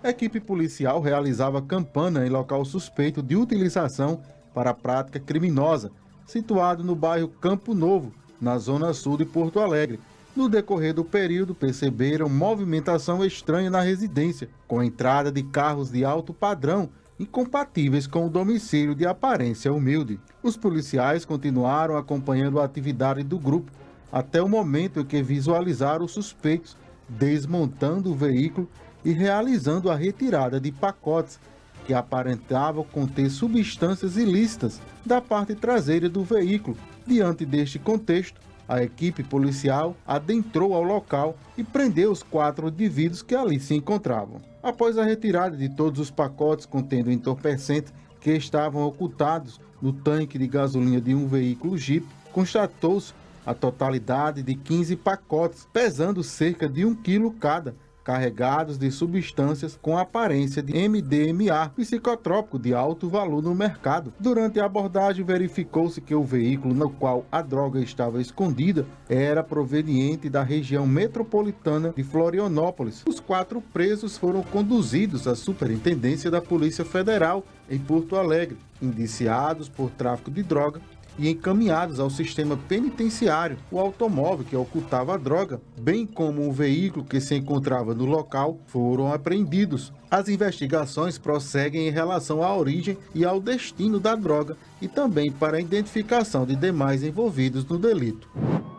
A equipe policial realizava campana em local suspeito de utilização para a prática criminosa, situado no bairro Campo Novo, na zona sul de Porto Alegre. No decorrer do período, perceberam movimentação estranha na residência, com a entrada de carros de alto padrão, incompatíveis com o domicílio de aparência humilde. Os policiais continuaram acompanhando a atividade do grupo, até o momento em que visualizaram os suspeitos desmontando o veículo e realizando a retirada de pacotes que aparentavam conter substâncias ilícitas da parte traseira do veículo. Diante deste contexto, a equipe policial adentrou ao local e prendeu os 4 indivíduos que ali se encontravam. Após a retirada de todos os pacotes contendo entorpecentes que estavam ocultados no tanque de gasolina de um veículo Jeep, constatou-se a totalidade de 15 pacotes, pesando cerca de 1 quilo cada, carregados de substâncias com aparência de MDMA, psicotrópico de alto valor no mercado. Durante a abordagem, verificou-se que o veículo no qual a droga estava escondida era proveniente da região metropolitana de Florianópolis. Os 4 presos foram conduzidos à Superintendência da Polícia Federal em Porto Alegre, indiciados por tráfico de droga e encaminhados ao sistema penitenciário. O automóvel que ocultava a droga, bem como o veículo que se encontrava no local, foram apreendidos. As investigações prosseguem em relação à origem e ao destino da droga e também para a identificação de demais envolvidos no delito.